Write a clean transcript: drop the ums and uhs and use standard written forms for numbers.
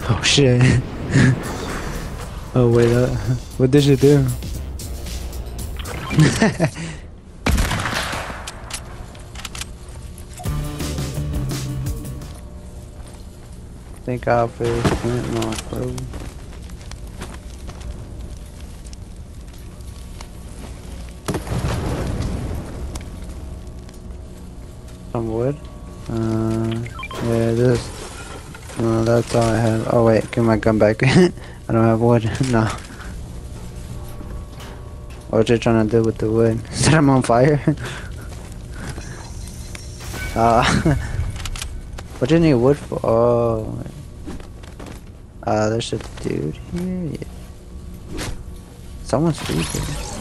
Oh shit. Oh wait up. What did you do? Thank God for this flint lock, bro. Some wood? Yeah, this. No, that's all I have. Oh wait, give my gun back. I don't have wood. No. What you trying to do with the wood? Set them on fire? What do you need wood for? Oh. There's a dude here. Yeah. Someone's speaking.